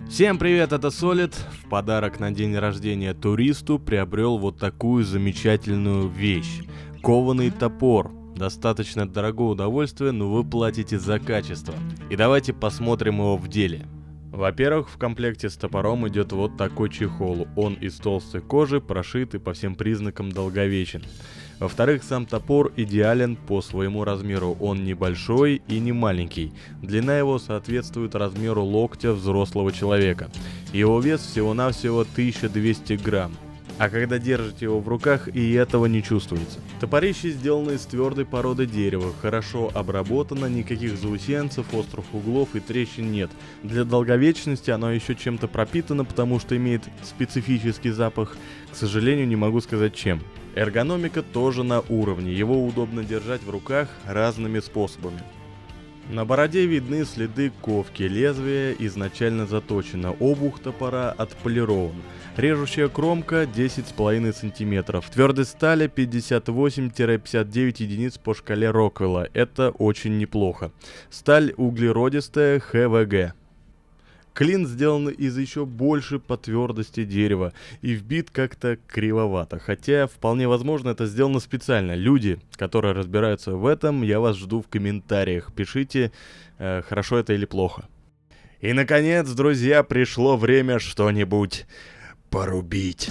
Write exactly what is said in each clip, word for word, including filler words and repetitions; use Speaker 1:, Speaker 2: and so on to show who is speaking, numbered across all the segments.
Speaker 1: Всем привет, это Solid. В подарок на день рождения туристу приобрел вот такую замечательную вещь. Кованый топор. Достаточно дорогое удовольствие, но вы платите за качество. И давайте посмотрим его в деле. Во-первых, в комплекте с топором идет вот такой чехол. Он из толстой кожи, прошит и по всем признакам долговечен. Во-вторых, сам топор идеален по своему размеру. Он небольшой и не маленький. Длина его соответствует размеру локтя взрослого человека. Его вес всего-навсего тысяча двести грамм. А когда держите его в руках, и этого не чувствуется. Топорище сделано из твердой породы дерева, хорошо обработано, никаких заусенцев, острых углов и трещин нет. Для долговечности оно еще чем-то пропитано, потому что имеет специфический запах. К сожалению, не могу сказать чем. Эргономика тоже на уровне, его удобно держать в руках разными способами. На бороде видны следы ковки, лезвие изначально заточено, обух топора отполирован. Режущая кромка десять с половиной сантиметров, твердость стали пятьдесят восемь — пятьдесят девять единиц по шкале Роквелла, это очень неплохо. Сталь углеродистая ха вэ гэ. Клин сделан из еще больше по твердости дерева и вбит как-то кривовато, хотя вполне возможно это сделано специально. Люди, которые разбираются в этом, я вас жду в комментариях, пишите, э, хорошо это или плохо. И наконец, друзья, пришло время что-нибудь порубить.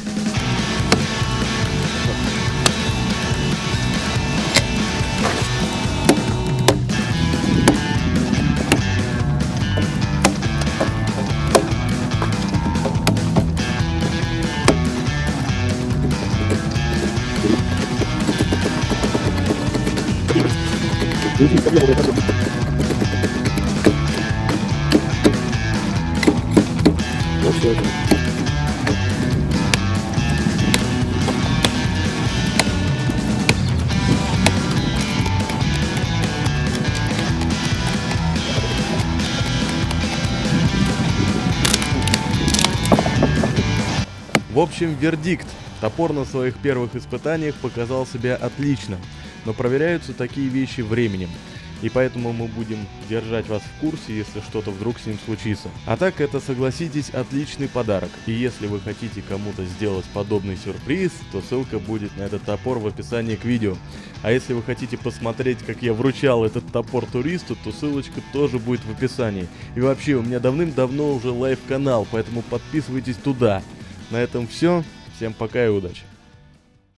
Speaker 1: В общем, вердикт. Топор на своих первых испытаниях показал себя отлично, но проверяются такие вещи временем. И поэтому мы будем держать вас в курсе, если что-то вдруг с ним случится. А так, это, согласитесь, отличный подарок. И если вы хотите кому-то сделать подобный сюрприз, то ссылка будет на этот топор в описании к видео. А если вы хотите посмотреть, как я вручал этот топор туристу, то ссылочка тоже будет в описании. И вообще, у меня давным-давно уже лайв-канал, поэтому подписывайтесь туда. На этом все. Всем пока и удачи.